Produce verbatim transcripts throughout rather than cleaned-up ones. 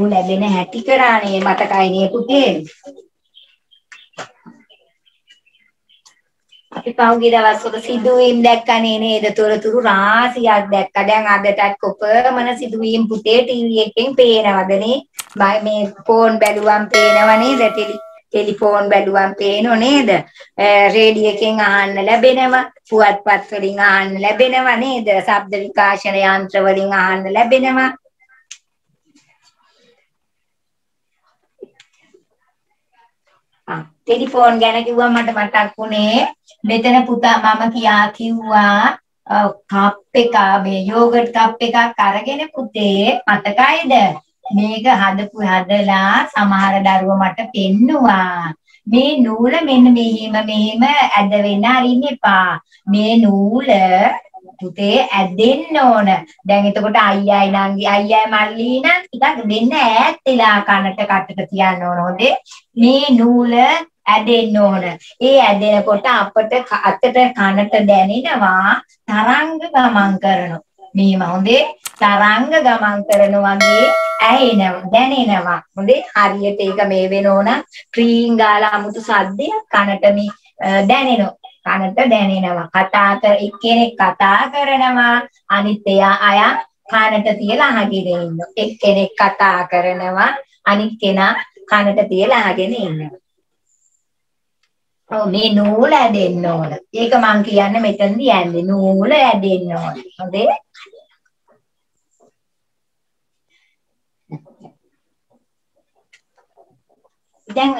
තොරතුරු ලැබෙන හැටි කරානේ මතකයිනේ පුතේ. අපි පහුගිය දවස්වල සිදුවීම් දැක්කනේ නේද? තොරතුරු රාශියක් දැක්කා. දැන් අදටත් කොපමණ සිදුවීම් පුතේ ටීවී එකෙන් පේනවදනේ? මම මේ ෆෝන් බැලුවම් පේනව නේද? ටෙලි ටෙලිෆෝන් බැලුවම් පේනෝ නේද? රේඩියෝ එකෙන් අහන්න ලැබෙනවා. පුවත්පත් වලින් අහන්න ලැබෙනවා නේද? ශබ්ද විකාශන යන්ත්‍ර වලින් අහන්න ලැබෙනවා. ටෙලිෆෝන් ගැන කිව්වම මට මතක් වුණේ මෙතන පුතා මම කියා කිව්වා කප් එක මේ යෝගට් කප් එකක් අරගෙන පුතේ මතකයිද මේක හදපු හදලා සමහර දරුවෝ මට පෙන්නුවා මේ නූල මෙන්න මෙහෙම මෙහෙම ඇද වෙන්න අරින්න එපා මේ නූල පුතේ ඇදෙන්න ඕන දැන් එතකොට අයියයි නංගි අයියයි මල්ලි නම් ටිකක් දෙන්න ඈත් වෙලා කනට කටට තියන්න ඕන හොඳේ මේ නූල ඇදෙන්න ඕන ඒ ඇදෙනකොට අපට අතට කනට දැනෙනවා තරංග ගමන් කරනවා මේව හොඳේ තරංග ගමන් කරනවා වගේ ඇහෙනවා දැනෙනවා හොඳේ හරියට ඒක මේ වෙන ඕන ක්‍රීන් ගාලා අමුතු සද්දයක් කනට මේ දැනෙනවා කනට දැනෙනවා කතා කර එක්කෙනෙක් කතා කරනවා අනිත් එයා අය කනට තියලා අහගෙන ඉන්නවා එක්කෙනෙක් කතා කරනවා අනිත් කෙනා කනට තියලා අහගෙන ඉන්නවා ඔව් මේ නූල ඇදෙන්න ඕන ඒක මං කියන්නේ මෙතනදී යන්නේ නූල ඇදෙන්න ඕන හොඳේ දැන්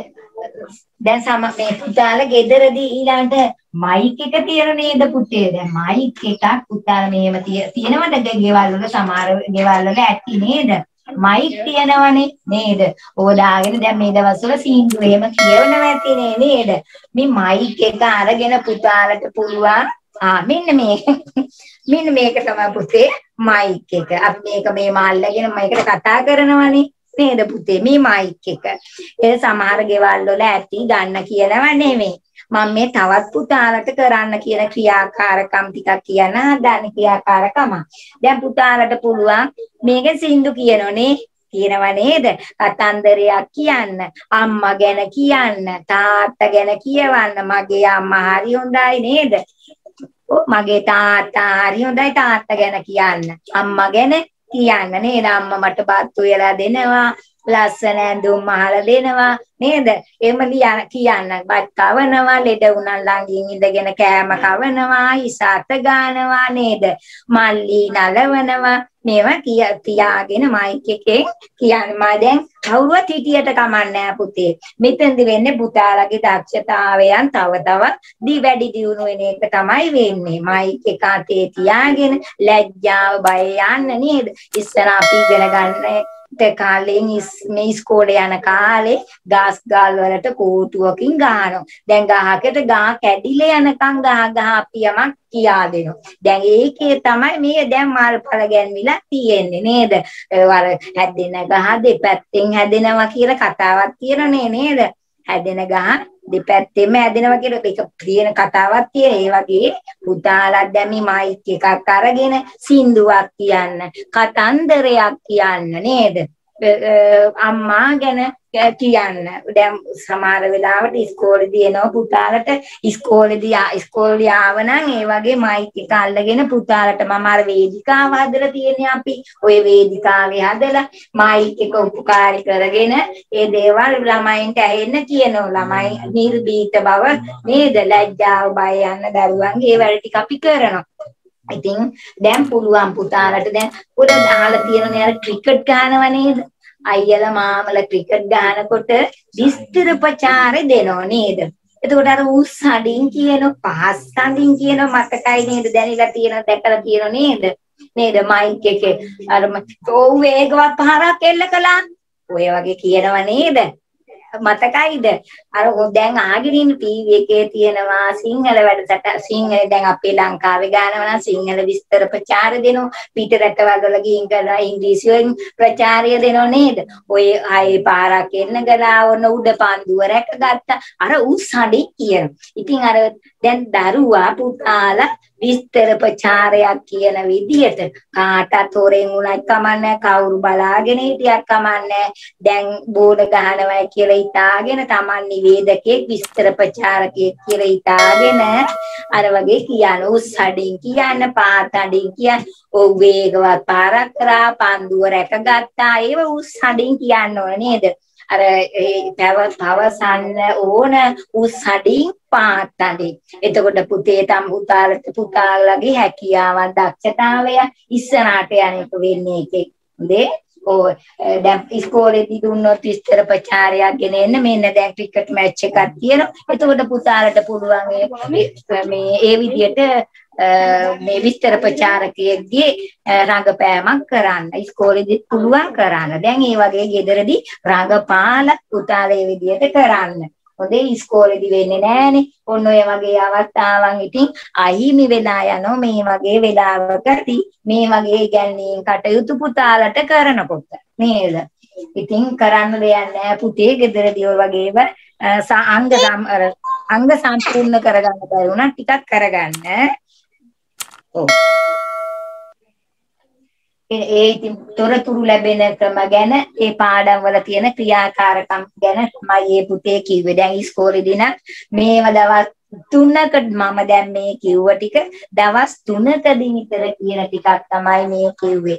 දැන් සම මේ පුතාලා ගෙදරදී ඊළඟට මයික් එක තියෙන නේද පුතේ දැන් මයික් එකක් පුතාලා මෙහෙම තියෙනවද ගෙවල් වල සමහර ගෙවල් වල ඇති නේද මයික් තියෙනවනේ නේද ඕදාගෙන දැන් මේ දවස්වල සීන්දුව එහෙම කියවනවා ඇතිනේ නේද මේ මයික් එක අරගෙන පුතාලට පුළුවන් ආ මෙන්න මේක මෙන්න මේක තමයි පුතේ මයික් එක අපි මේක මේ මාල්ලගෙන මයිකට කතා කරනවනේ නේද පුතේ මේ මයික් එක ඒ සමහර ගෙවල් වල ඇති ගන්න කියනව නෙමෙයි මම මේ තවත් පුතාලට කරන්න කියන ක්‍රියාකාරකම් ටිකක් කියන හදන ක්‍රියාකාරකම දැන් පුතාලට පුළුවන් මේක සින්දු කියනෝනේ කියනව නේද කතන්දරයක් කියන්න අම්මා ගැන කියන්න තාත්තා ගැන කියවන්න මගේ අම්මා හරි හොඳයි නේද මගේ තාත්තා හරි හොඳයි තාත්තා ගැන කියන්න අම්මා ගැන කියන්න නේද අම්මා මට බත් උයලා දෙනවා ලස්සන ඇඳුම් අහලා දෙනවා නේද එහෙම ලියන කියන්න බත් කවනවා ලෙඩ වුණා ළඟින් ඉඳගෙන කෑම කවනවා ඉසాత ගන්නවා නේද මල්ලි නලවනවා මේවා කිය තියාගෙන මයික් එකෙන් කියන්නේ මම දැන් කවුරුවත් හිටියට කමන්නේ පුතේ මෙතෙන්දි වෙන්නේ පුතාලගේ දක්ෂතාවයන් තව තවත් දී වැඩි දියුණු වෙන එක තමයි වෙන්නේ මයික් එක අතේ තියාගෙන ලැජ්ජාව බය යන්න නේද ඉස්සර අපි ඉගෙන ගන්න කාලේ මේ ඉස්කෝලේ යන කාලේ ගස් ගල් වලට කෝටුවකින් ගහනවා. දැන් ගහකට ගහ කැඩිලා යනකම් ගහ ගහ අපි යමක් කියා දෙනවා. දැන් ඒකේ තමයි මේ දැන් මාල්පල ගැන්විලා තියෙන්නේ නේද? වර හැදෙන ගහ දෙපැත්තෙන් හැදෙනවා කියලා කතාවක් තියෙනනේ නේද? හැදෙන ගහ දෙපැත්තෙම හැදෙනවා කියලා ඒක කියන කතාවක් තියෙන. ඒ වගේ පුතාලා දැන් මේ මයික් එකක් අරගෙන සින්දුවක් කියන්න, කතන්දරයක් කියන්න නේද? අම්මා ගැන කියන්න. දැන් සමහර වෙලාවට ඉස්කෝලේදී එනවා පුතාලට ඉස්කෝලේදී ඉස්කෝලේ ආවනම් ඒ වගේ මයික් එක අල්ලගෙන පුතාලට මම අර වේදිකාව හදලා තියෙන්නේ අපි. ওই වේදිකාවේ හදලා මයික් එක උපකාරී කරගෙන ඒ දේවල් ළමයින්ට ඇහෙන්න කියනවා. ළමයි නිර්භීත බව නේද? ලැජ්ජාව බය යන දරුවන්ගේ ඒ වැඩ ටික අපි කරනවා. ඉතින් දැන් පුළුවන් පුතාලට දැන් පොඩ අහලා තියෙනනේ අර ක්‍රිකට් ගහනව නේද? අයියලා මාමලා ක්‍රිකට් ගහනකොට විස්තර ප්‍රචාරය දෙනව නේද? එතකොට අර උස් හඬින් කියන පහස් හඬින් කියන මතකයි නේද? දැනিলা තියෙන දැකලා තියෙන නේද? නේද මයික් එකේ අර ඔව් වේගවත් පහරක් එල්ල කළා. ඔය වගේ කියනව නේද? මතකයිද අර දැන් ආගෙන ඉන්න ටීවී එකේ තියෙනවා සිංහල වැඩසට සිංහල දැන් අපේ ලංකාවේ ගානවා නම් සිංහල විස්තර ප්‍රචාර දෙනවා පිට රටවල් ගිහින් කරලා ඉංග්‍රීසියෙන් ප්‍රචාරය දෙනව නේද ඔය ආයේ පාරක් එන්න ගලා ඔන්න උඩ පන්දුව රැකගත්තා අර උස්සඩි කියන ඉතින් අර දැන් දරුවා පුතාලා විස්තර ප්‍රචාරයක් කියන විදියට කාටත් හොරෙන් උනත් කමන්නේ කවුරු බලාගෙන හිටියක් කමන්නේ දැන් බෝඩ ගහනවා කියලා හිතාගෙන Taman නිවේදකෙක් විස්තර ප්‍රචාරකයෙක් කියලා හිතාගෙන අර වගේ කියන උස්සඩින් කියන පාතඩින් කියන ඔව් වේගවත් පාරක් කරා පන්දුව රැකගත්තා ඒව උස්සඩින් කියන්න ඕන නේද අර තව තවසන්න ඕන උස්සඩින් පාතඩින් එතකොට පුතේ තම පුතාලට පුතාලගේ හැකියාවන් දක්ෂතාවය ඉස්සරහට යන්නේක වෙන්නේ ඒකේ හොඳේ ඔය දැන් ඉස්කෝලේදී දුන්නොත් විස්තර ප්‍රචාරයක් ගෙන එන්න මෙන්න දැන් ක්‍රිකට් මැච් එකක් තියෙනවා එතකොට පුතාලට පුළුවන් මේ ඒ විදිහට මේ විස්තර ප්‍රචාරකයෙක්ගේ රංගපෑමක් කරන්න ඉස්කෝලේදී පුළුවන් කරන්න දැන් ඒ වගේ ගෙදරදී රංගපාල පුතාලේ විදිහට කරන්න හොඳේ ඉස්කෝලේදී වෙන්නේ නැහනේ ඔන්න ඔය වගේ අවස්ථාවන් ඉතින් අහිමි වෙලා යනවා මේ වගේ වෙලාවකදී මේ වගේ ඉගැන්වීම් කටයුතු පුතාලට කරනකොට නේද ඉතින් කරන්න දෙයක් නැහැ පුතේ ගෙදරදී ඔය වගේව අංග අංග සම්පූර්ණ කරගන්න බැරි වුණා ටිකක් කරගන්න ඔව් ඒ ඉතින් තොරතුරු ලැබෙන ක්‍රම ගැන ඒ පාඩම් වල තියෙන ක්‍රියාකාරකම් ගැන තමයි මේ පුතේ කිව්වේ දැන් ඉස්කෝලේදී නම් මේව දවස් තුනකට මම දැන් මේ කිව්ව ටික දවස් තුනකදී විතර කියන ටිකක් තමයි මේ කිව්වේ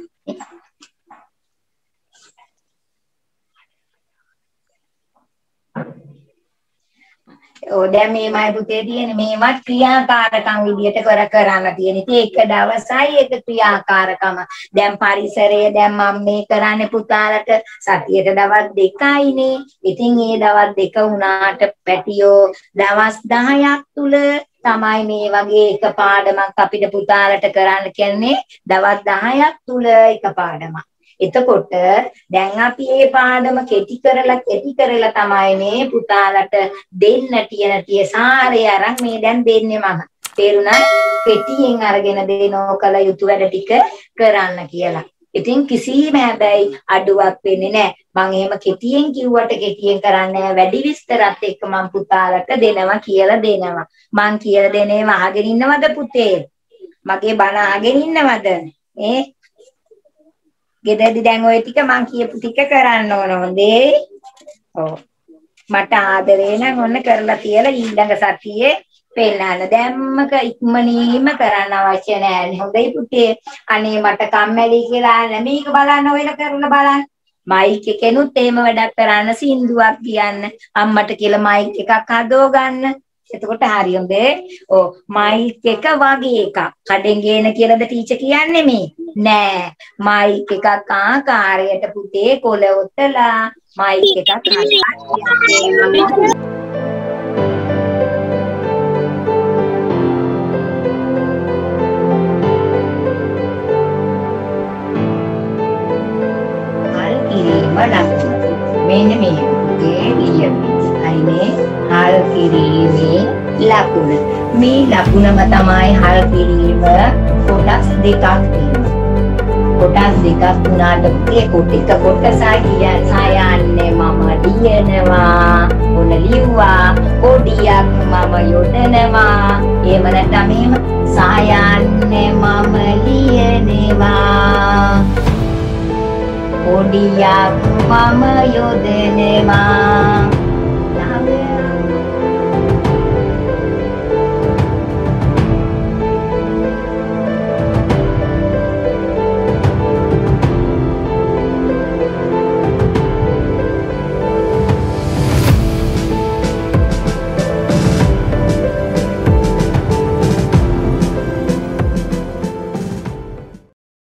ඔය දැන් මේ මයි පුතේ තියෙන මේවත් ක්‍රියාකාරකම් විදියට කර කරන්න තියෙන. ඉතින් එක දවසයි එක ක්‍රියාකාරකම. දැන් පරිසරය දැන් මම මේ කරන්නේ පුතාලට සතියට දවස් දෙකයිනේ. ඉතින් මේ දවස් දෙක වුණාට පැටියෝ දවස් දහයක් තුල තමයි මේ වගේ එක පාඩමක් අපිට පුතාලට කරන්න කියන්නේ දවස් දහයක් තුල එක පාඩමක්. එතකොට දැන් අපි මේ පාඩම කෙටි කරලා කෙටි කරලා තමයි මේ පුතාලට දෙන්න තියෙන tie සාරය අරන් මේ දැන් දෙන්නේ මම. තේරුණා? කෙටියෙන් අරගෙන දෙනෝ කල යුතු වැඩ ටික කරන්න කියලා. ඉතින් කිසිම හැබැයි අඩුවක් වෙන්නේ නැහැ. මම එහෙම කෙටියෙන් කිව්වට කෙටියෙන් කරන්නේ වැඩි විස්තරත් එක්ක මම පුතාලට දෙනවා කියලා දෙනවා. මං කියලා දෙනේම අහගෙන ඉන්නවද පුතේ? මගේ බණ අහගෙන ඉන්නවද? ඒ ගෙදරදී දැන් ওই ටික මං කියපු ටික කරන්න ඕන හොඳේ. ඔව්. මට ආදරේ නම් ඔන්න කරලා තියලා ඊළඟ සතියේ පෙන්නන්න. දැම්මක ඉක්මනින්ම කරන්න අවශ්‍ය නැහැ. හොඳයි පුතේ. අනේ මට කම්මැලි කියලා මේක බලන්න ඔයලා කරලා බලන්න. මයික් එකෙනුත් එහෙම වැඩක් කරන්න සින්දුවක් කියන්න. අම්මට කියලා මයික් එකක් හදව ගන්න. එතකොට හරියම්ද? ඔව් මයික් එක වගේ එකක්. කඩෙන් ගේන කියලාද ටීචර් කියන්නේ මේ? නෑ. මයික් එකක් ආකාරයට පුතේ කොළ ඔතලා මයික් එකක් හදන්න. හල් කිරීම ලකුණු. මෙන්න මේ පුතේ ලියන්නේ. අයිනේ හල් කිරීමේ ලකුණ. මේ ලකුණම තමයි හල් කිරීම කොටස් දෙකක් තියෙනවා. කොටස් දෙකක් වුණාට ඒ කොට එක කොටසයි කියන්නේ මම ලියනවා. ඔන්න ලිව්වා. කොඩියක් මම යොදනවා. එහෙම නැත්නම් මෙහෙම සායන්නේ මම ලියනවා. කොඩියක් මම යොදනවා.